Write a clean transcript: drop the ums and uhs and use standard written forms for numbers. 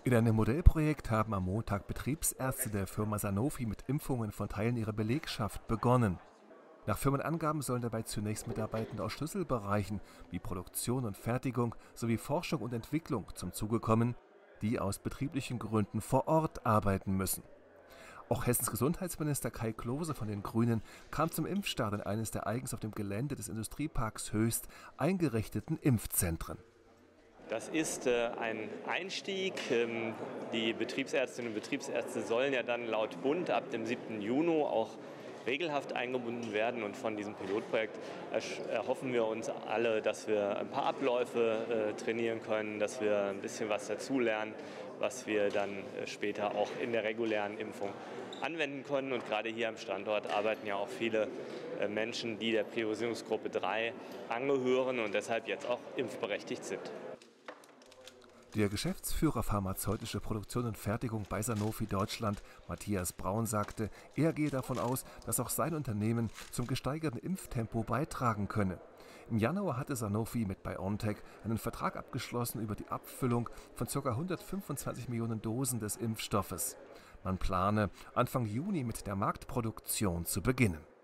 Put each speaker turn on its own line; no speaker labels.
In einem Modellprojekt haben am Montag Betriebsärzte der Firma Sanofi mit Impfungen von Teilen ihrer Belegschaft begonnen. Nach Firmenangaben sollen dabei zunächst Mitarbeitende aus Schlüsselbereichen wie Produktion und Fertigung sowie Forschung und Entwicklung zum Zuge kommen, die aus betrieblichen Gründen vor Ort arbeiten müssen. Auch Hessens Gesundheitsminister Kai Klose von den Grünen kam zum Impfstart in eines der eigens auf dem Gelände des Industrieparks Höchst eingerichteten Impfzentren.
Das ist ein Einstieg. Die Betriebsärztinnen und Betriebsärzte sollen ja dann laut Bund ab dem 7. Juni auch regelhaft eingebunden werden. Und von diesem Pilotprojekt erhoffen wir uns alle, dass wir ein paar Abläufe trainieren können, dass wir ein bisschen was dazulernen, was wir dann später auch in der regulären Impfung anwenden können. Und gerade hier am Standort arbeiten ja auch viele Menschen, die der Priorisierungsgruppe 3 angehören und deshalb jetzt auch impfberechtigt sind.
Der Geschäftsführer Pharmazeutische Produktion und Fertigung bei Sanofi Deutschland, Matthias Braun, sagte, er gehe davon aus, dass auch sein Unternehmen zum gesteigerten Impftempo beitragen könne. Im Januar hatte Sanofi mit BioNTech einen Vertrag abgeschlossen über die Abfüllung von ca. 125 Millionen Dosen des Impfstoffes. Man plane, Anfang Juni mit der Marktproduktion zu beginnen.